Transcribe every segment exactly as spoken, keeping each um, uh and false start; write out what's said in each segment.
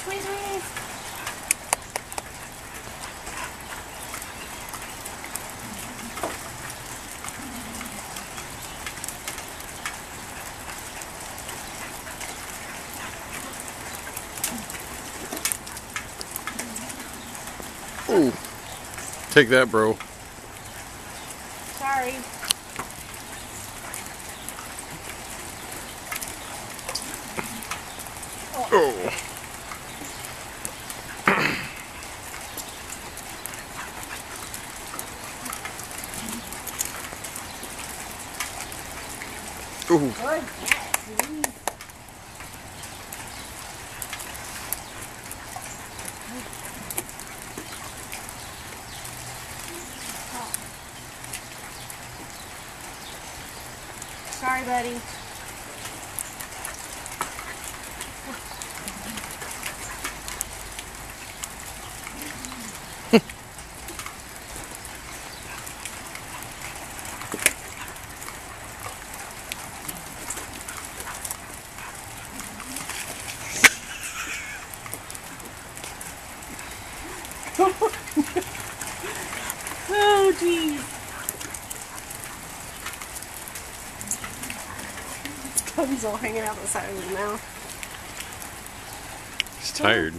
squeeze, squeeze. Ooh. Take that, bro. Sorry. Oh. Ooh. Good cat, please. Sorry, buddy. Oh, jeez. Tongue's all hanging out the side of his mouth. He's tired.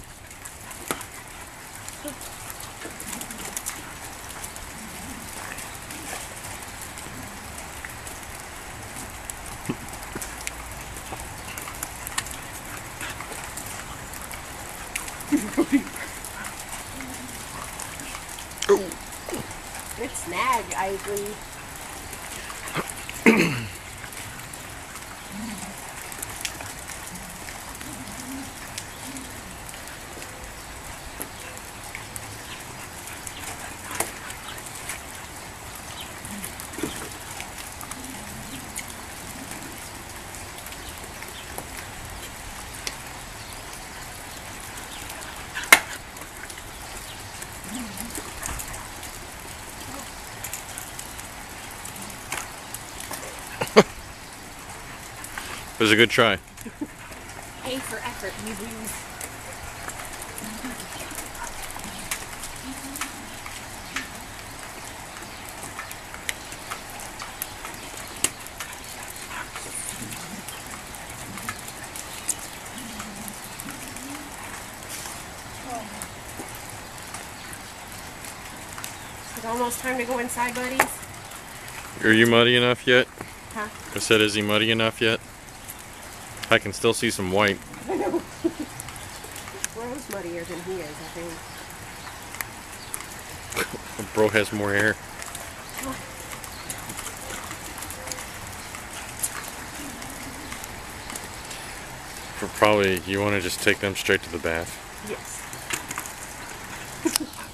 Oh. Good snag, I agree. It was a good try. A for effort, you lose. It's almost time to go inside, buddies. Are you muddy enough yet? Huh? I said, is he muddy enough yet? I can still see some white. I know. Bro's muddier than he is, I think. Bro has more hair. For probably, you want to just take them straight to the bath. Yes.